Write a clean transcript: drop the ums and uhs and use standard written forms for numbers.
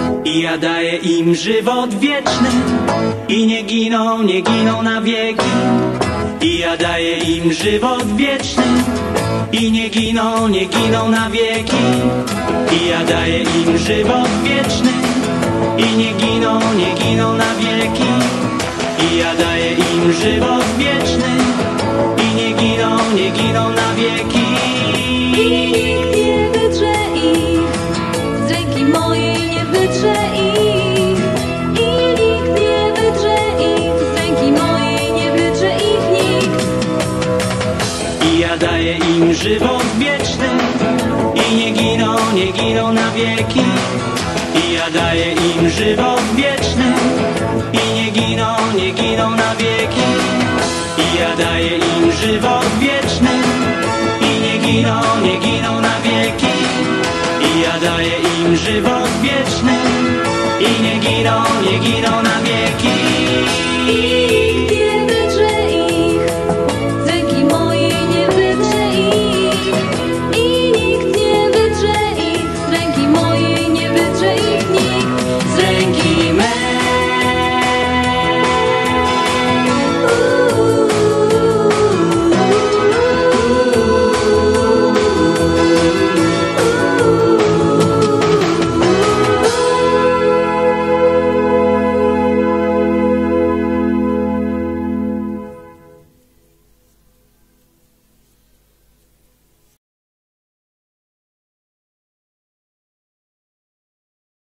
I ja daję im żywot wieczny i nie giną, nie giną na wieki. I ja daję im żywot wieczny i nie giną, nie giną na wieki. I ja daję im żywot wieczny i nie giną, nie giną na wieki. I ja daję im żywot wieczny i nie giną, nie giną na wieki. I nikt nie wydrze ich, z ręki mojej nie wydrze ich. I nikt nie wydrze ich, z ręki mojej nie wydrze ich nikt. I ja daję im żywot wieczny i nie giną, nie giną na wieki. I ja daję im żywot wieczny i nie giną, nie giną na wieki. I ja daję im żywot wieczny i nie giną, nie giną na wieki. I ja daję im żywot wieczny i nie giną, nie giną na wieki.